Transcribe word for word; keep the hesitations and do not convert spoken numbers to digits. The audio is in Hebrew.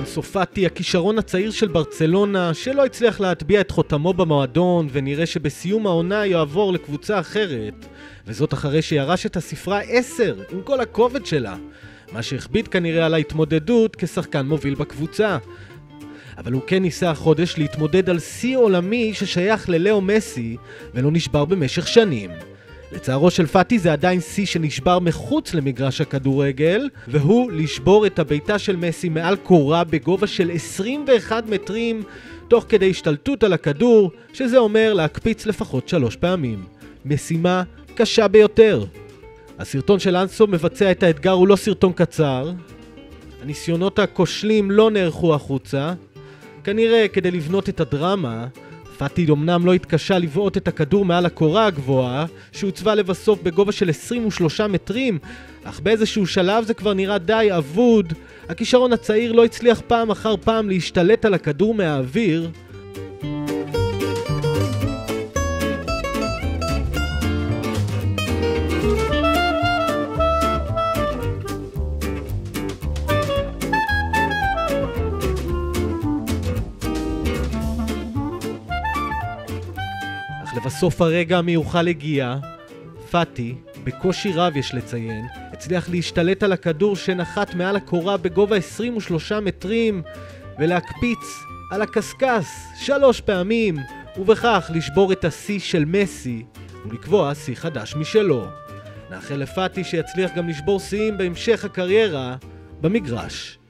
אנסו פאטי, הכישרון הצעיר של ברצלונה, שלא הצליח להטביע את חותמו במועדון, ונראה שבסיום העונה יעבור לקבוצה אחרת, וזאת אחרי שירש את הספרה עשר עם כל הכובד שלה, מה שהכביד כנראה על ההתמודדות כשחקן מוביל בקבוצה. אבל הוא כן ניסה החודש להתמודד על שיא עולמי ששייך ללאו מסי ולא נשבר במשך שנים. לצערו של פאטי זה עדיין שיא שנשבר מחוץ למגרש הכדורגל, והוא לשבור את הביתה של מסי מעל קורה בגובה של עשרים ואחד מטרים תוך כדי השתלטות על הכדור, שזה אומר להקפיץ לפחות שלוש פעמים. משימה קשה ביותר. הסרטון של אנסו מבצע את האתגר הוא לא סרטון קצר. הניסיונות הכושלים לא נערכו החוצה. כנראה כדי לבנות את הדרמה, פאטי אמנם לא התקשה לבעוט את הכדור מעל הקורה הגבוהה, שהוצבה לבסוף בגובה של עשרים ושלושה מטרים, אך באיזשהו שלב זה כבר נראה די אבוד. הכישרון הצעיר לא הצליח פעם אחר פעם להשתלט על הכדור מהאוויר. לבסוף הרגע המיוחל הגיע. פאטי, בקושי רב יש לציין, הצליח להשתלט על הכדור שנחת מעל הקורה בגובה עשרים ושלושה מטרים ולהקפיץ על הקסקס שלוש פעמים, ובכך לשבור את השיא של מסי ולקבוע שיא חדש משלו. נאחל לפאטי שיצליח גם לשבור שיאים בהמשך הקריירה במגרש.